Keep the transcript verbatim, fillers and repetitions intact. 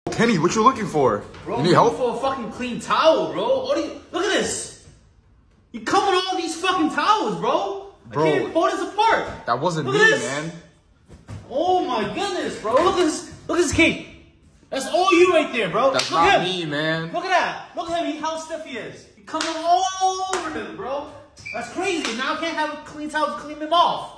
Kenny, what you looking for? Bro, you need help? for a fucking clean towel, bro. What do you? Look at this. You come with all these fucking towels, bro. Bro, I can't even pull this apart. That wasn't look me, at this. man. Oh my goodness, bro. Look at this. Look at this cape. That's all you right there, bro. That's look not at me, man. Look at that. Look at him. How stiff he is. He comes all over him, bro. That's crazy. Now I can't have a clean towel to clean him off.